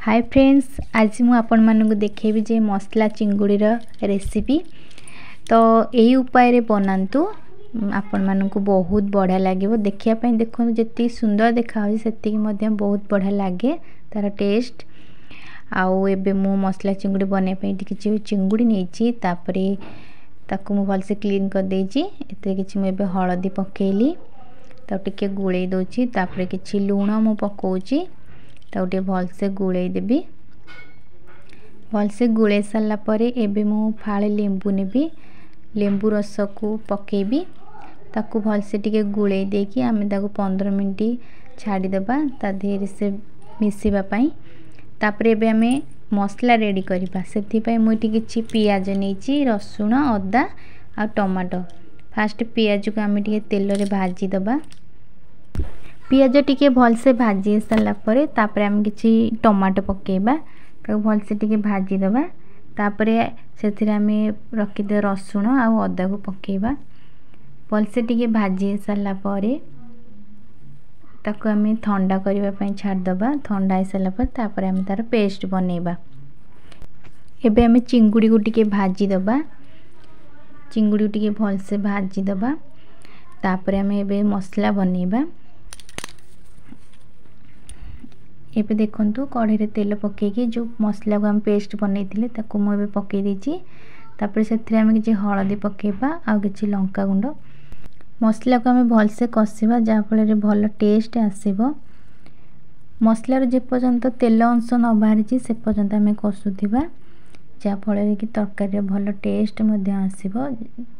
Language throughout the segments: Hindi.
हाय फ्रेंड्स, आज मु आपण मानक देखेबी जे मसला चिंगुड़ी रेसिपी। तो यही उपाय रे बनातु आपण मानक बहुत बढ़िया लगे देखिया। देखो जी सुंदर देखा से बहुत बढ़िया लगे तार टेस्ट। आउ एबे मु मसला चिंगुड़ी बनवाई टी चिंगुड़ी नहीं ताकू मु भलसे क्लीन कर देछि। एते किछि मु एबे हळदी पकेली तो टिके गुळै दोछि। तापरे किछि लूण मु पकोछि तो भलसे गुड़े देबी। भलसे गुड़े सारा पर एबे मु फाळे लेंबू नेबी, लेंबू रस को पकेबी ताकू भलसे टिके गुड़े देकी आमे ताकू 15 मिनिट छाड़ी देबा ता देर से मिसिबा पई। तापरे एबे आमे मसला रेडी करबा। सेथि पई मु किछि पियाज नेछि, रसुण, अदा आ टमाटो। फास्ट पियाज को आमे टिके तेल रे भाजी देबा। पियाज टिके भलसे भाजी सारा पर तापरे आम किछि टमाटो पकेबा ताकू भलसे टिके भाजी देबा। तापरे सेथिरे आमे रखि दे रसुण आ अदा को पकेबा। भलसे टिके भाजी सारा पर ताकू आमे ठंडा करबा पई छाड़ देबा। ठंडा हो सारा पर तापरे आमे तार पेस्ट बनेबा। एबे आमे चिंगुड़ी को टिके भाजी देबा। चिंगुड़ी को टिके भलसे भाजी देबा। तापरे आमे एबे मसला बनेबा। एबे देखंतु कढ़ी रे तेल पकेकी जो मसला को हम पेस्ट बनैथिले ताकू मु एबे पके देछि। तापर सेथरे हम किछि हळदी पकेबा आ किछि लंका गुंड। मसला को हम भलसे कसिबा जा फल रे भल टेस्ट आसीबो। मसला रे जे पर्यंत तेल अंश न बाहरिछि से पर्यंत हम कसुथिबा जा फल रे कि तरकारी रे भल टेस्ट मध्ये आसीबो।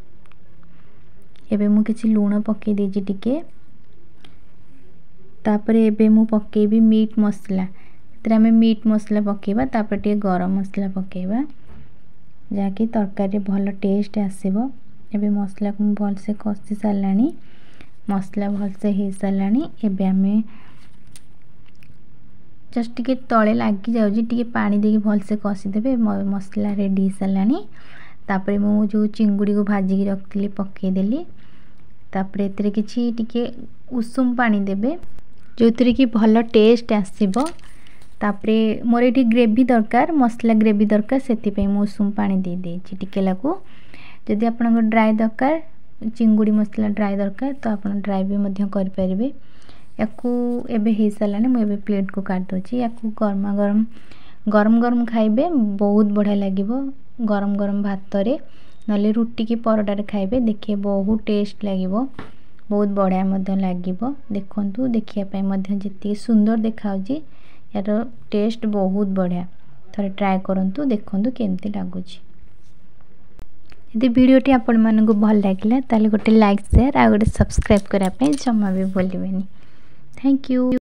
एबे मु किछि लूण पके देछि टिके। तापरे एबे मु पकेबी मीट मसला। तेरे हमें मीट मसला पकेबा। तापरे टे गरम मसला पकेबा जाकि तरकारी भल टेस्ट आसीबो। एबे मसला को भलसे कसी सारलानी। मसला भलसे हे सारलानी। एबे हमें जस्ट टिके तळे लागी जाउजी टिके पानी देके भलसे कसी देबे। मसला रेडी सारलानी। तापरे मु जो चिंगुड़ी को भाजी के रखतिली पके देली। तापरे एतरे किछि टिके उषुम पानी देबे जो थरे कि भल टेस्ट आसीबो। तापरे मोर एठी ग्रेवी दरकार, मसला ग्रेवी दरकार, सेति पे मु उषुम पानी दे देछि टिके लागू। जदि आपनको ड्राई दरकार, चिंगुड़ी मसला ड्राई दरकार तो आपन ड्राई भी मध्य कर परिबे। याकू एबे हे सालाने मु एबे प्लेट को काट दोछि। याकू गरम गरम खाइबे बहुत बढ़िया लागिबो। गरम गरम भात रे नले रुटी की परोटा रे खाइबे देखिए बहुत टेस्ट लागिबो। बहुत बढ़िया मध्य लागिबो। देखंतु देखिया पय मध्य जति सुंदर देखाउजी यार टेस्ट बहुत बढ़िया। थरे ट्राई करंतु देखंतु केमती लागुची। यदि वीडियोटी आपण मानकु भल लागिला ताले गोटे लाइक शेयर आ गोटे सब्सक्राइब करा पय जम्मा भी भूलिबेनी। Thank you.